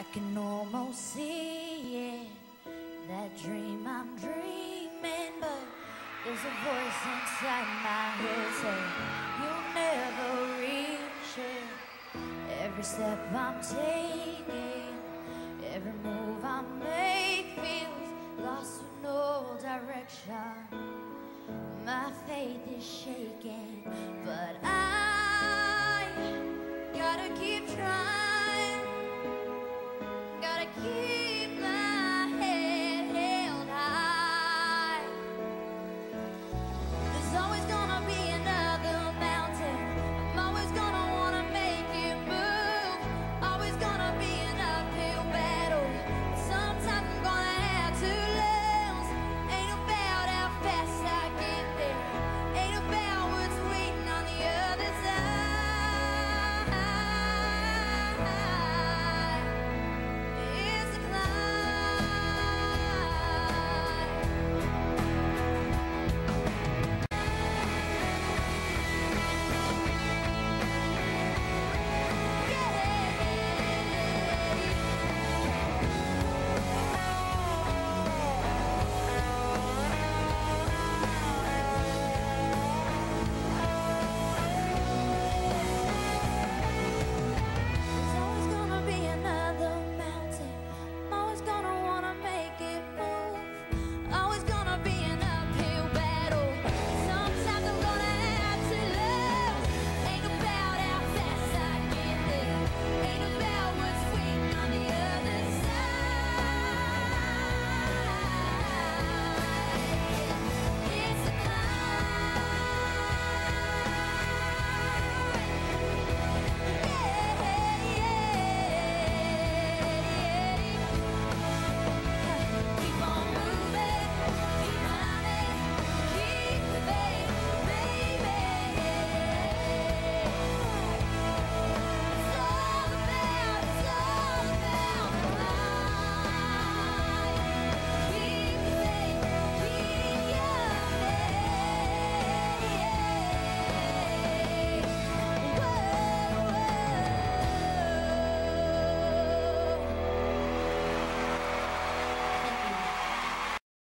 I can almost see it, that dream I'm dreaming, but there's a voice inside my head saying you'll never reach it. Every step I'm taking, every move I make feels lost with no direction. My faith is shaking, but I